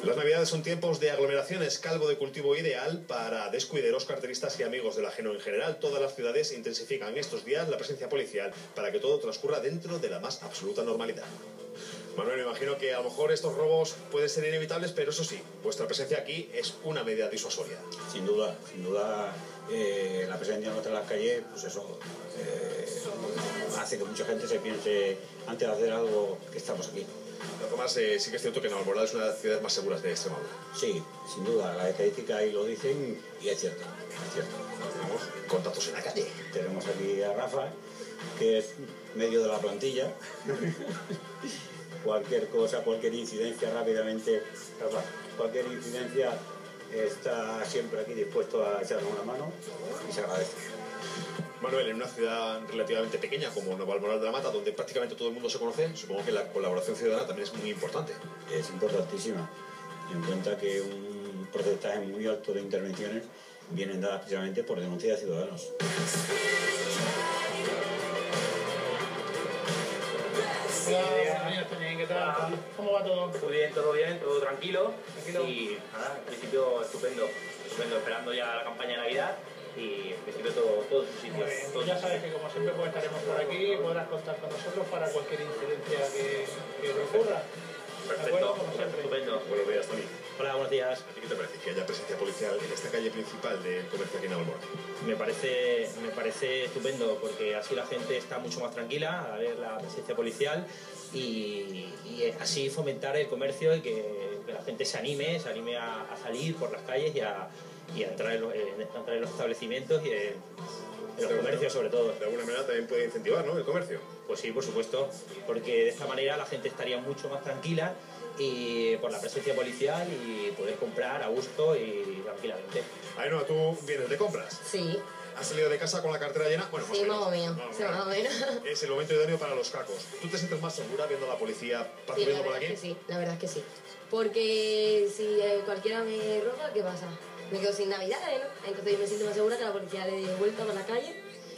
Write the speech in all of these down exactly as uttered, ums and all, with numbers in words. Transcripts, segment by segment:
Las Navidades son tiempos de aglomeraciones, calvo de cultivo ideal para descuideros, carteristas y amigos del ajeno en general. Todas las ciudades intensifican estos días la presencia policial para que todo transcurra dentro de la más absoluta normalidad. Manuel, me imagino que a lo mejor estos robos pueden ser inevitables, pero eso sí, vuestra presencia aquí es una medida disuasoria. Sin duda, sin duda, eh, la presencia nuestra en las calles, pues eso, eh, hace que mucha gente se piense antes de hacer algo que estamos aquí. Lo más, eh, sí que es cierto que Navalmoral es una de las ciudades más seguras de Extremadura. Sí, sin duda, las estadísticas ahí lo dicen y es cierto, es cierto. Tenemos contactos en la calle. Tenemos aquí a Rafa, que es medio de la plantilla. Cualquier cosa, cualquier incidencia rápidamente, Rafa, cualquier incidencia está siempre aquí dispuesto a echarnos una mano y se agradece. Manuel, en una ciudad relativamente pequeña como Navalmoral de la Mata, donde prácticamente todo el mundo se conoce, supongo que la colaboración ciudadana también es muy importante. Es importantísima, en cuenta que un porcentaje muy alto de intervenciones vienen dadas precisamente por denuncia de ciudadanos. Hola, ¿qué tal? ¿Cómo va todo? Muy bien, todo bien, todo tranquilo. Tranquilo. Y nada, en principio estupendo, estupendo, esperando ya la campaña de Navidad y en principio todo, todo en su sitio. Todo Ya sabes que como siempre pues estaremos por aquí, podrás contar con nosotros para cualquier incidencia que, que te ocurra. perfecto, Como siempre. estupendo. Buenos días, Tony. Hola, buenos días. ¿A ti qué te parece que haya presencia policial en esta calle principal del comercio aquí en Navalmoral? Me parece, me parece estupendo porque así la gente está mucho más tranquila a ver la presencia policial y, y así fomentar el comercio y que, que la gente se anime, se anime a, a salir por las calles y a, y a entrar, en los, en, a entrar en los establecimientos y en, en los comercios sobre todo. De alguna manera también puede incentivar, ¿no?, el comercio. Pues sí, por supuesto, porque de esta manera la gente estaría mucho más tranquila y por la presencia policial y poder comprar a gusto y tranquilamente. Ainhoa, ¿tú vienes de compras? Sí. ¿Has salido de casa con la cartera llena? Bueno, Sí, más o menos. Sí, más o menos. Es el momento idóneo para los cacos. ¿Tú te sientes más segura viendo a la policía Sí, patrullando la por verdad aquí? es que sí, la verdad es que sí. Porque si eh, cualquiera me roba, ¿qué pasa? Me quedo sin navidades, ¿no? Entonces yo me siento más segura que la policía le dé vuelta por la calle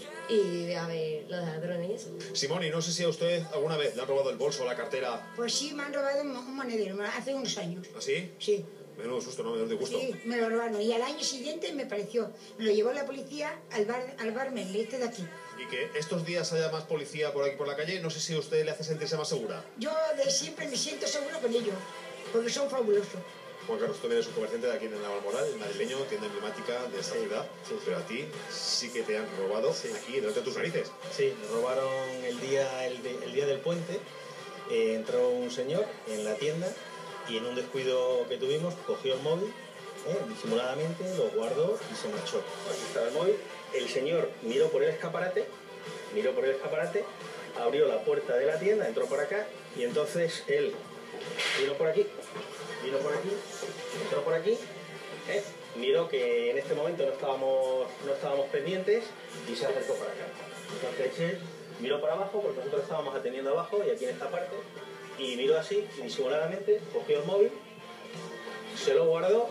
y vea a ver los ladrones y eso. Simón, y no sé si a usted alguna vez le han robado el bolso o la cartera. Pues sí, me han robado un monedero hace unos años. ¿Así? Sí. Menudo susto, ¿no? Menudo disgusto. Sí, me lo robaron. Y al año siguiente me pareció, me lo llevó la policía al bar, al barman, este de aquí. Y que estos días haya más policía por aquí por la calle, no sé si a usted le hace sentirse más segura. Yo de siempre me siento seguro con ellos, porque son fabulosos. Juan Carlos, tú eres un comerciante de aquí en Navalmoral, el madrileño, tienda emblemática de esta ciudad, sí. Pero a ti sí que te han robado Sí. aquí delante de tus narices. Sí, me robaron el día, el, de- el día del puente, eh, entró un señor en la tienda y en un descuido que tuvimos cogió el móvil, eh, disimuladamente, lo guardó y se marchó. Aquí estaba el móvil, el señor miró por el escaparate, miró por el escaparate, abrió la puerta de la tienda, entró por acá y entonces él vino por aquí, vino por aquí, entró por aquí, eh, miró que en este momento no estábamos, no estábamos pendientes y se acercó para acá. Entonces él miró para abajo porque nosotros estábamos atendiendo abajo y aquí en esta parte y miró así, disimuladamente, cogió el móvil, se lo guardó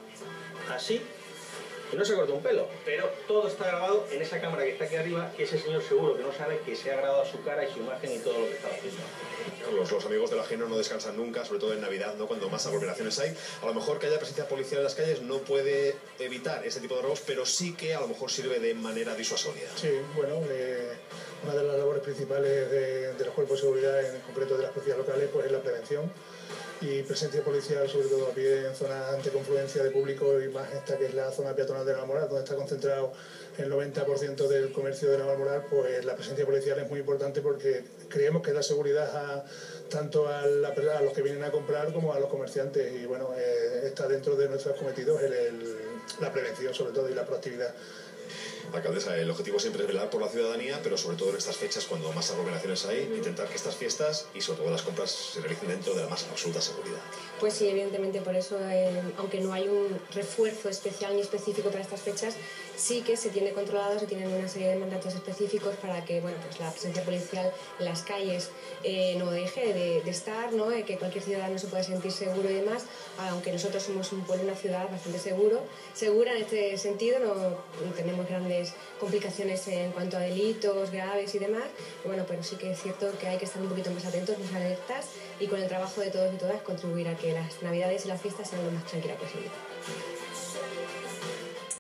así y no se cortó un pelo, pero todo está grabado en esa cámara que está aquí arriba, que ese señor seguro que no sabe que se ha grabado su cara y su imagen y todo lo que estaba haciendo. Los, los amigos del ajeno no descansan nunca, sobre todo en Navidad, ¿no?, cuando más aglomeraciones hay. A lo mejor que haya presencia policial en las calles no puede evitar ese tipo de robos, pero sí que a lo mejor sirve de manera disuasoria. Sí, bueno, eh, una de las labores principales de, de los cuerpos de seguridad, en concreto de las policías locales, pues es la prevención. Y presencia policial, sobre todo a pie en zonas ante confluencia de público y más esta que es la zona peatonal de Navalmoral, donde está concentrado el noventa por ciento del comercio de Navalmoral, pues la presencia policial es muy importante porque creemos que da seguridad a, tanto a, la, a los que vienen a comprar como a los comerciantes y bueno, eh, está dentro de nuestros cometidos el, el, la prevención sobre todo y la proactividad. Alcaldesa, el objetivo siempre es velar por la ciudadanía, pero sobre todo en estas fechas, cuando más aglomeraciones hay, intentar que estas fiestas y sobre todo las compras se realicen dentro de la más absoluta seguridad. Pues sí, evidentemente por eso, eh, aunque no hay un refuerzo especial ni específico para estas fechas, sí que se tiene controlado, se tienen una serie de mandatos específicos para que bueno, pues la presencia policial en las calles eh, no deje de, de estar, ¿no? Eh, que cualquier ciudadano se pueda sentir seguro y demás, aunque nosotros somos un pueblo, una ciudad bastante seguro, segura en este sentido, no tenemos grandes grandes complicaciones en cuanto a delitos graves y demás. Bueno, pero sí que es cierto que hay que estar un poquito más atentos, más alertas y con el trabajo de todos y todas contribuir a que las navidades y las fiestas sean lo más tranquilas posible.